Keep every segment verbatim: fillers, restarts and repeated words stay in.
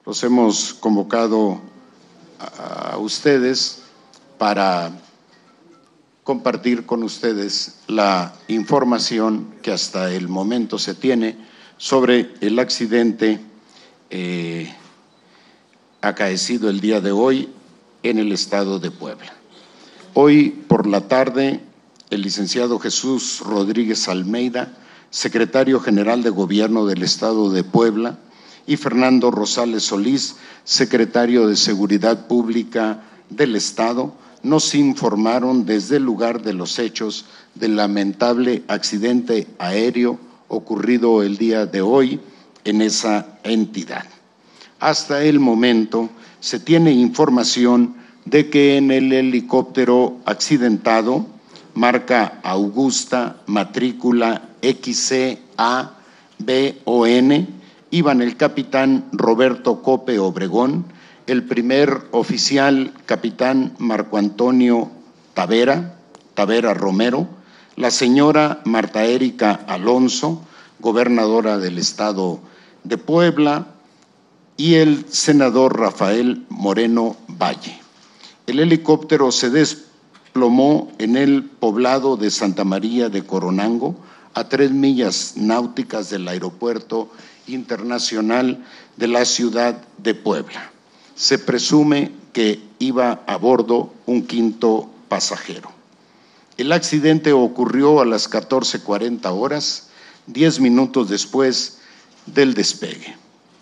Los hemos convocado a ustedes para compartir con ustedes la información que hasta el momento se tiene sobre el accidente eh, acaecido el día de hoy en el estado de Puebla. Hoy por la tarde, el licenciado Jesús Rodríguez Almeida, secretario general de Gobierno del estado de Puebla, y Fernando Rosales Solís, secretario de Seguridad Pública del estado, nos informaron desde el lugar de los hechos del lamentable accidente aéreo ocurrido el día de hoy en esa entidad. Hasta el momento se tiene información de que en el helicóptero accidentado, marca Augusta, matrícula X C A B O N, iban el capitán Roberto Cope Obregón, el primer oficial capitán Marco Antonio Tavera, Tavera Romero, la señora Marta Erika Alonso, gobernadora del estado de Puebla, y el senador Rafael Moreno Valle. El helicóptero se desplomó en el poblado de Santa María de Coronango, a tres millas náuticas del Aeropuerto Internacional de la ciudad de Puebla. Se presume que iba a bordo un quinto pasajero. El accidente ocurrió a las catorce cuarenta horas, diez minutos después del despegue.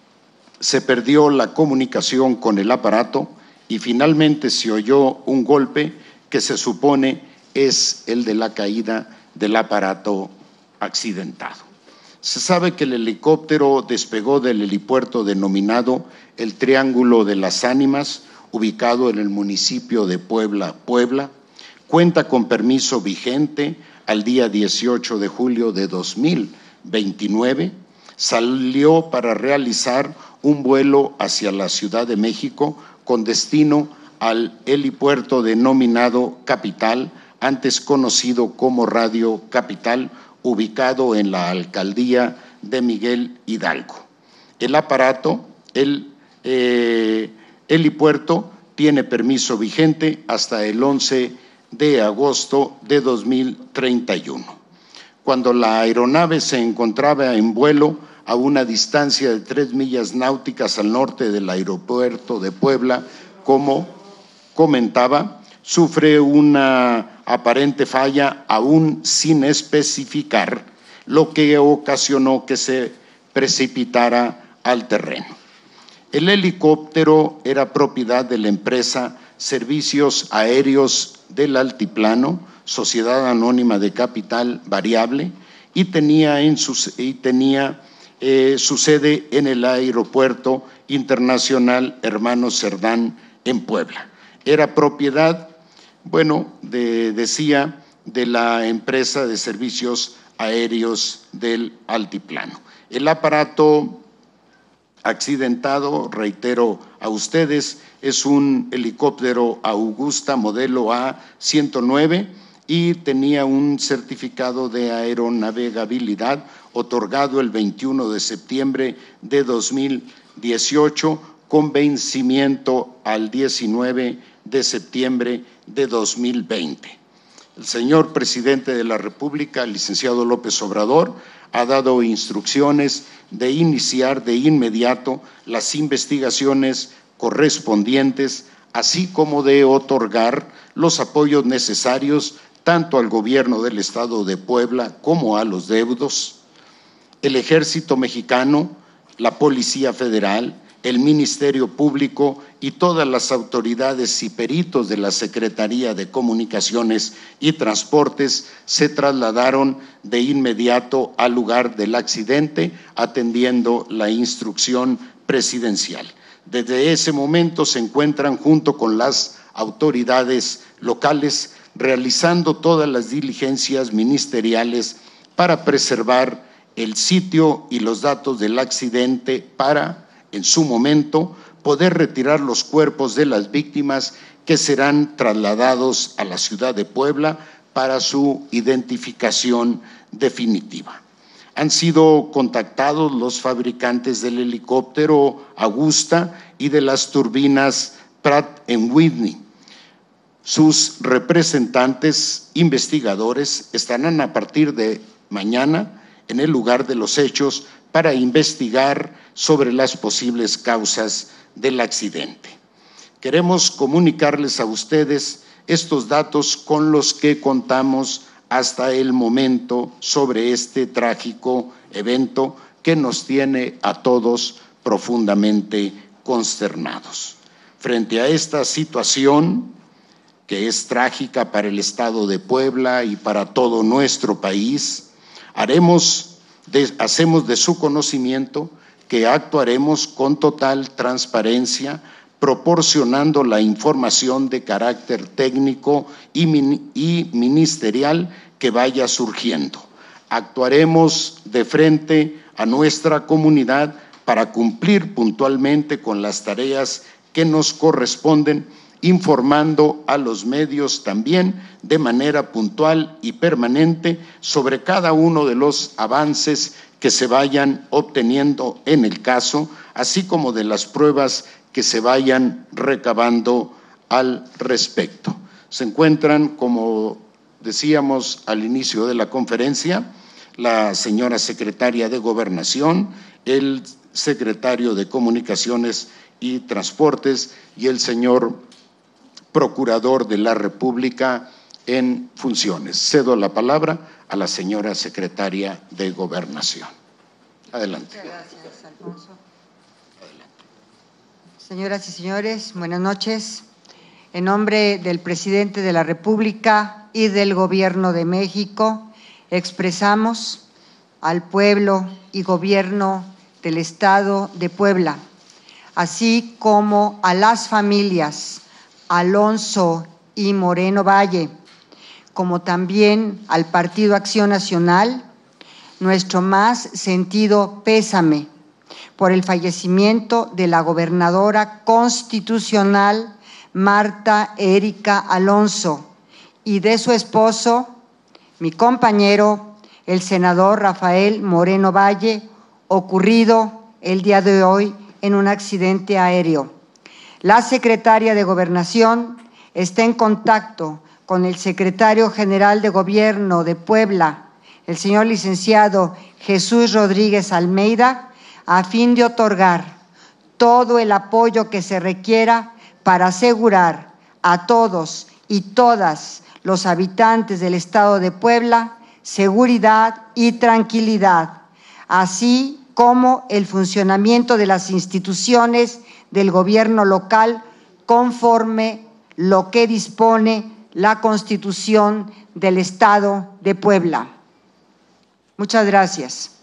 Se perdió la comunicación con el aparato y finalmente se oyó un golpe que se supone es el de la caída del aparato accidentado. Se sabe que el helicóptero despegó del helipuerto denominado el Triángulo de las Ánimas, ubicado en el municipio de Puebla, Puebla. Cuenta con permiso vigente al día dieciocho de julio de dos mil veintinueve. Salió para realizar un vuelo hacia la Ciudad de México con destino al helipuerto denominado Capital, antes conocido como Radio Capital, ubicado en la alcaldía de Miguel Hidalgo. El aparato, el eh, helipuerto, tiene permiso vigente hasta el once de agosto de dos mil treinta y uno. Cuando la aeronave se encontraba en vuelo a una distancia de tres millas náuticas al norte del aeropuerto de Puebla, como comentaba, sufre una aparente falla aún sin especificar, lo que ocasionó que se precipitara al terreno. El helicóptero era propiedad de la empresa Servicios Aéreos del Altiplano, Sociedad Anónima de Capital Variable, y tenía, en su, y tenía eh, su sede en el Aeropuerto Internacional Hermano Cerdán en Puebla. Era propiedad, bueno, de, decía, de la empresa de servicios aéreos del Altiplano. El aparato accidentado, reitero a ustedes, es un helicóptero Augusta modelo A ciento nueve y tenía un certificado de aeronavegabilidad otorgado el veintiuno de septiembre de dos mil dieciocho con vencimiento al diecinueve de septiembre de dos mil veinte. El señor presidente de la República, el licenciado López Obrador, ha dado instrucciones de iniciar de inmediato las investigaciones correspondientes, así como de otorgar los apoyos necesarios tanto al gobierno del estado de Puebla como a los deudos. El Ejército Mexicano, la Policía Federal, el Ministerio Público y todas las autoridades y peritos de la Secretaría de Comunicaciones y Transportes se trasladaron de inmediato al lugar del accidente, atendiendo la instrucción presidencial. Desde ese momento se encuentran junto con las autoridades locales realizando todas las diligencias ministeriales para preservar el sitio y los datos del accidente para, en su momento, poder retirar los cuerpos de las víctimas que serán trasladados a la ciudad de Puebla para su identificación definitiva. Han sido contactados los fabricantes del helicóptero Augusta y de las turbinas Pratt and Whitney. Sus representantes investigadores estarán a partir de mañana en el lugar de los hechos para investigar sobre las posibles causas del accidente. Queremos comunicarles a ustedes estos datos con los que contamos hasta el momento sobre este trágico evento que nos tiene a todos profundamente consternados. Frente a esta situación, que es trágica para el estado de Puebla y para todo nuestro país, haremos de, hacemos de su conocimiento que actuaremos con total transparencia, proporcionando la información de carácter técnico y, min, y ministerial que vaya surgiendo. Actuaremos de frente a nuestra comunidad para cumplir puntualmente con las tareas que nos corresponden, informando a los medios también de manera puntual y permanente sobre cada uno de los avances que se vayan obteniendo en el caso, así como de las pruebas que se vayan recabando al respecto. Se encuentran, como decíamos al inicio de la conferencia, la señora secretaria de Gobernación, el secretario de Comunicaciones y Transportes y el señor Procurador de la República en funciones. Cedo la palabra a la señora secretaria de Gobernación. Adelante. Muchas gracias, Alfonso. Adelante. Señoras y señores, buenas noches. En nombre del presidente de la República y del Gobierno de México, expresamos al pueblo y gobierno del Estado de Puebla, así como a las familias Alonso y Moreno Valle, como también al Partido Acción Nacional, nuestro más sentido pésame por el fallecimiento de la gobernadora constitucional Marta Erika Alonso y de su esposo, mi compañero, el senador Rafael Moreno Valle, ocurrido el día de hoy en un accidente aéreo. La secretaria de Gobernación está en contacto con el secretario general de Gobierno de Puebla, el señor licenciado Jesús Rodríguez Almeida, a fin de otorgar todo el apoyo que se requiera para asegurar a todos y todas los habitantes del estado de Puebla seguridad y tranquilidad, así como el funcionamiento de las instituciones del gobierno local conforme lo que dispone la Constitución del Estado de Puebla. Muchas gracias.